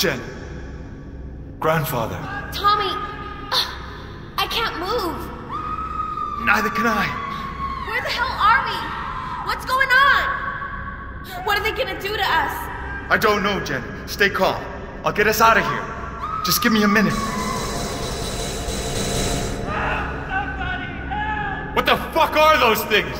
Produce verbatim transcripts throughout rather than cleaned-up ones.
Jen. Grandfather. Tommy! I can't move! Neither can I. Where the hell are we? What's going on? What are they gonna do to us? I don't know, Jen. Stay calm. I'll get us out of here. Just give me a minute. Somebody help! What the fuck are those things?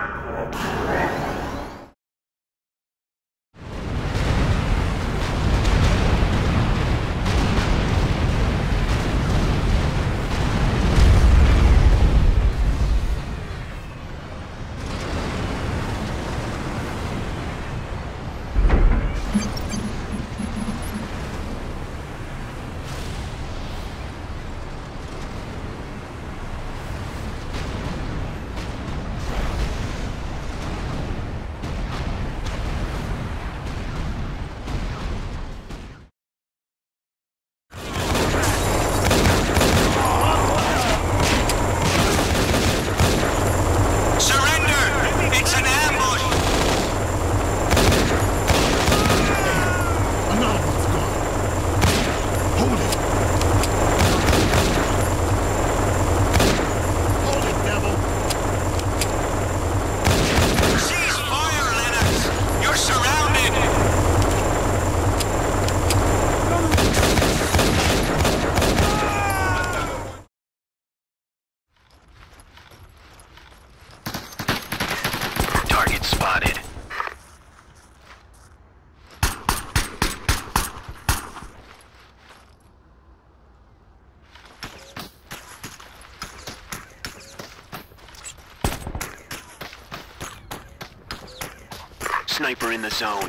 Sniper in the zone.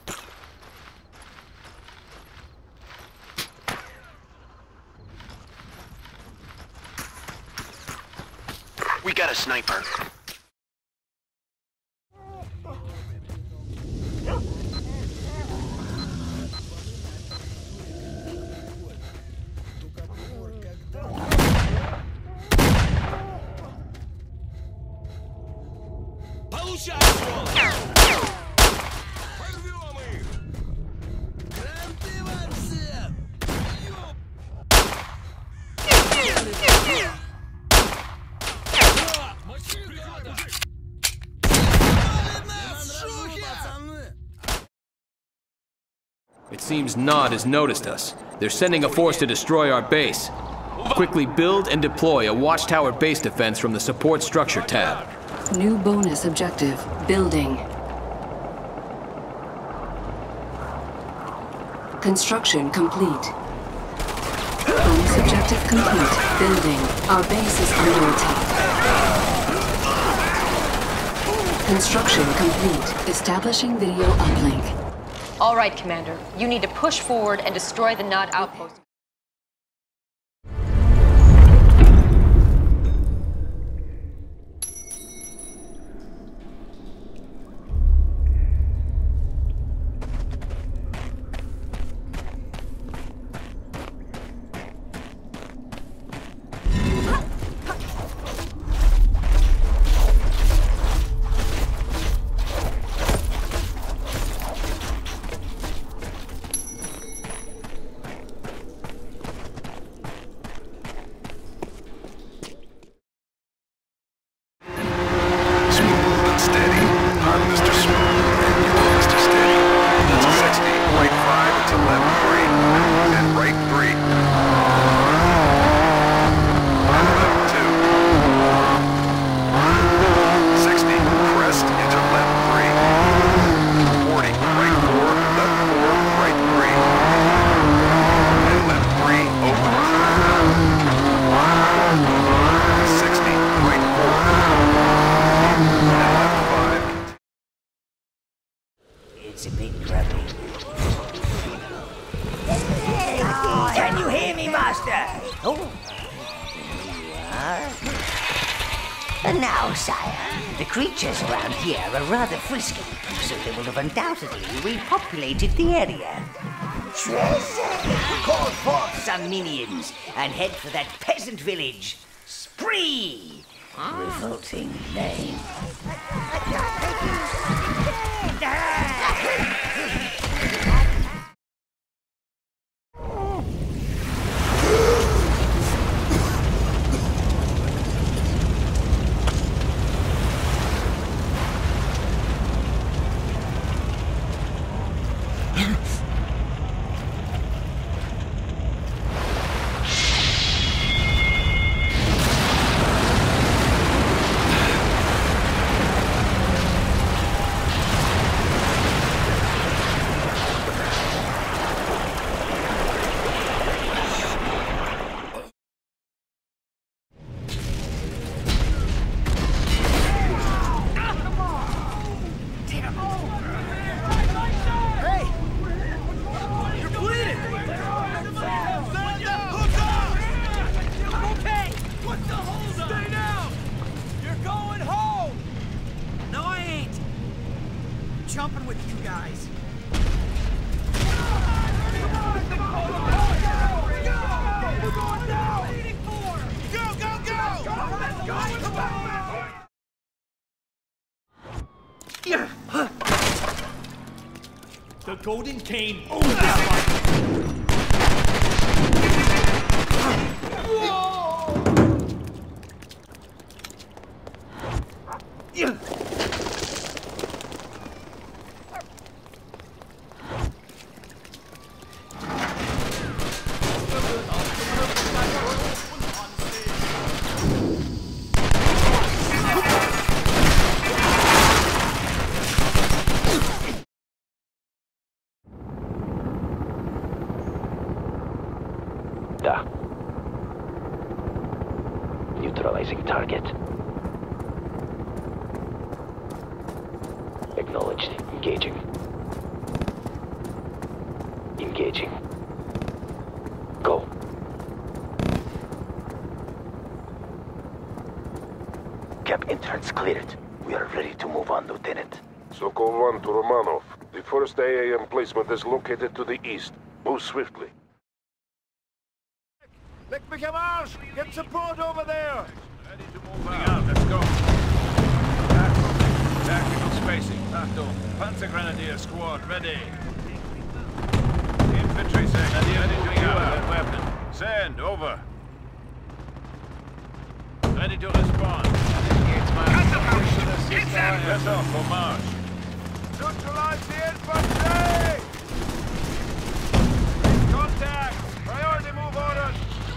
We got a sniper. It seems N O D has noticed us. They're sending a force to destroy our base. Quickly build and deploy a watchtower base defense from the support structure tab. New bonus objective, building. Construction complete. Bonus objective complete, building. Our base is under attack. Construction complete, establishing video uplink. All right, Commander. You need to push forward and destroy the N O D outpost. It's a bit grubby. Can you hear me, Master? Oh, there you are. And now, sire, the creatures around here are rather frisky, so they will have undoubtedly repopulated the area. Call forth some minions and head for that peasant village. Spree! Revolting name. jumping with you guys. Go, go, go! The golden cane owns this fight. Neutralizing target. Acknowledged. Engaging. Engaging. Go. Cap entrance cleared. We are ready to move on, Lieutenant. Sokol one to Romanov. The first A A M placement is located to the east. Move swiftly. Let me come out! Get support over there! Ready to move out. Let's go. Tactical, tactical spacing. Tacto. Panzer Grenadier squad ready. Infantry section ready to out. Weapon. Send over. Ready to respond. Yes, off for march. Neutralize the infantry! Contact! Priority move orders!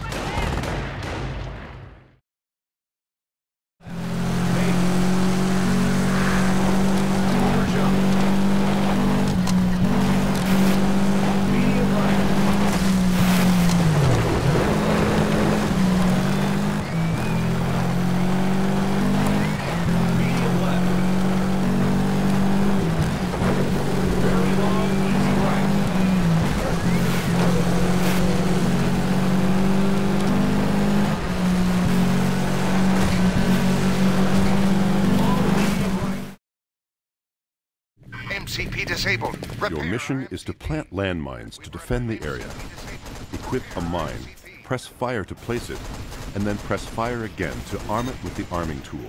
M C P disabled. Your mission is to plant landmines to defend the area. Equip a mine, press fire to place it, and then press fire again to arm it with the arming tool.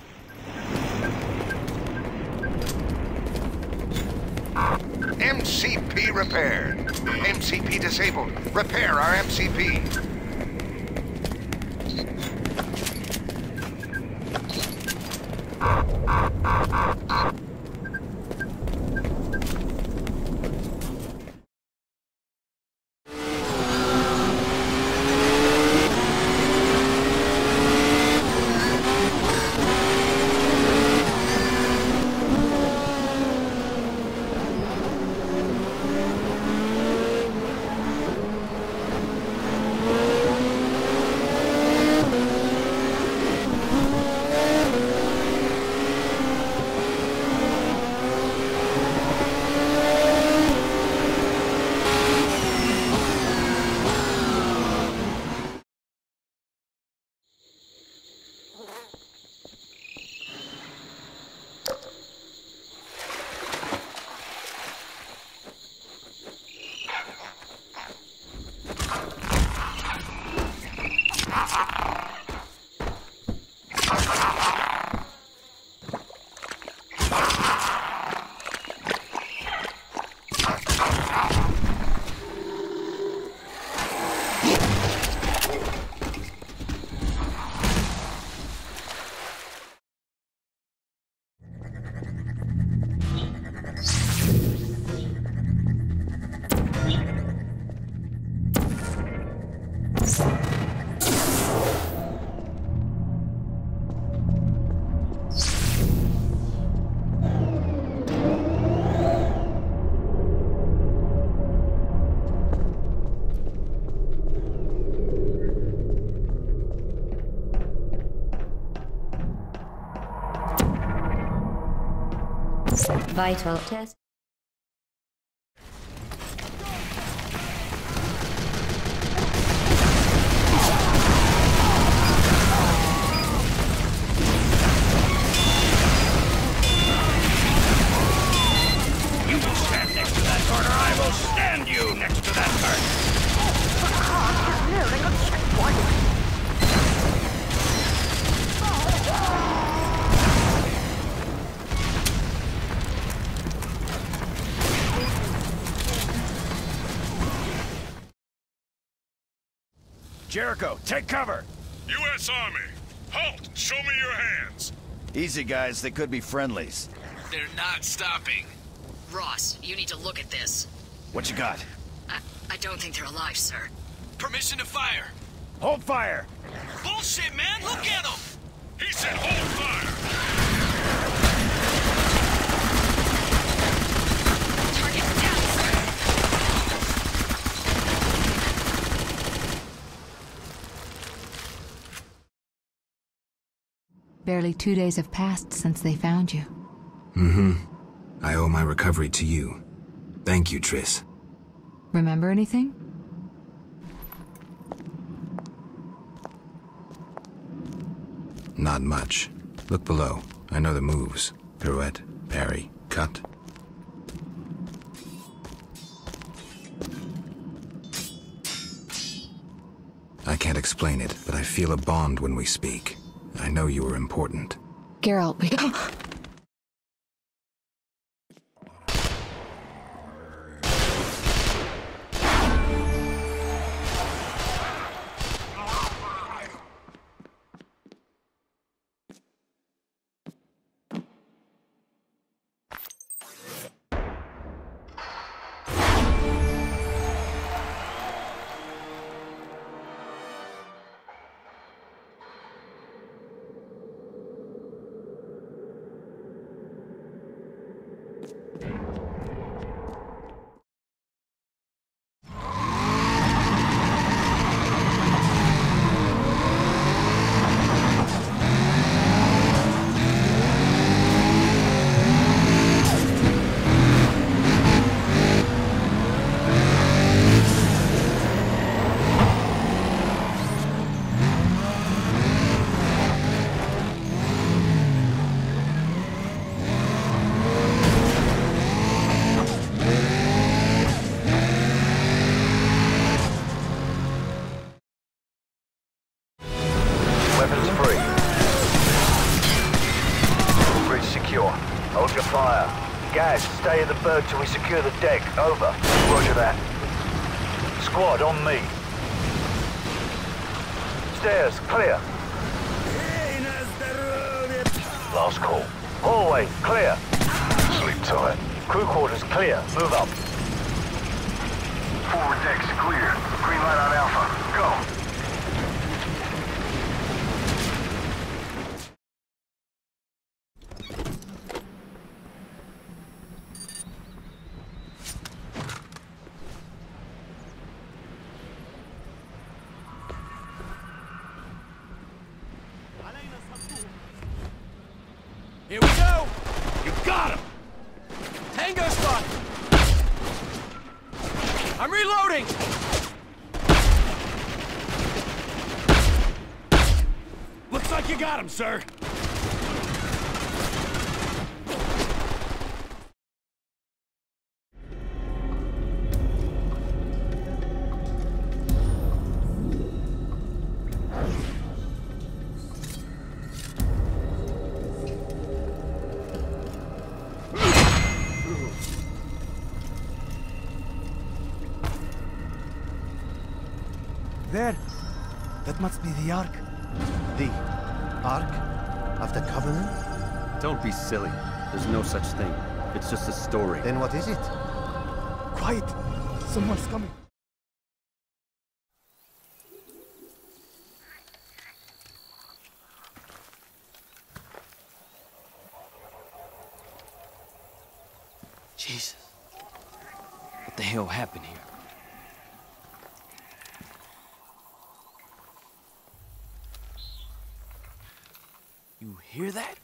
M C P repaired. M C P disabled. Repair our M C P. Vital test. you next to that bird. No, they got checkpoint. Jericho, take cover! U S Army, halt! Show me your hands! Easy, guys. They could be friendlies. They're not stopping. Ross, you need to look at this. What you got? I, I don't think they're alive, sir. Permission to fire. Hold fire! Bullshit, man! Look at them! He said hold fire! Target down, sir! Barely two days have passed since they found you. Mm-hmm. I owe my recovery to you. Thank you, Triss. Remember anything? Not much. Look below. I know the moves. Pirouette, parry, cut. I can't explain it, but I feel a bond when we speak. I know you were important. Geralt, we... Stay in the berg till we secure the deck. Over. Roger that. Squad, on me. Stairs, clear. Last call. Hallway, clear. Sleep tight. Crew quarters, clear. Move up. Forward decks, clear. Green light on Alpha. Go. Here we go! You got him! Tango spot! I'm reloading! Looks like you got him, sir! There. That must be the Ark. The Ark of the Covenant? Don't be silly. There's no such thing. It's just a story. Then what is it? Quiet. Someone's coming. Jesus. What the hell happened here? You hear that?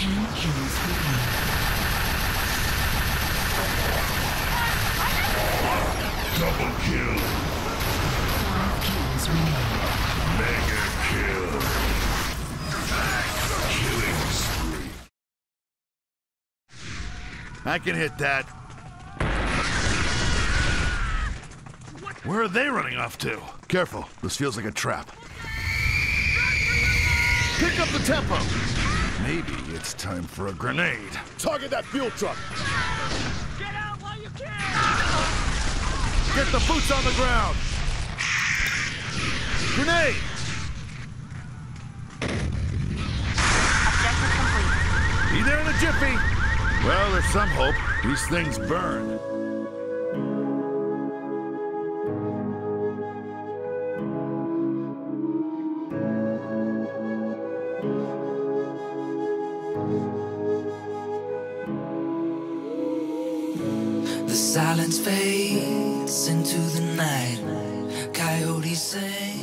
Ten kills remaining. Double kill. Five kills remaining. Mega kill. Killing spree. I can hit that. Where are they running off to? Careful, this feels like a trap. Pick up the tempo! Maybe it's time for a grenade. Target that fuel truck! Get out while you can! Get the boots on the ground! Grenade! Objective complete. Be there in a jiffy! Well, there's some hope. These things burn. The silence fades into the night. Coyotes sing.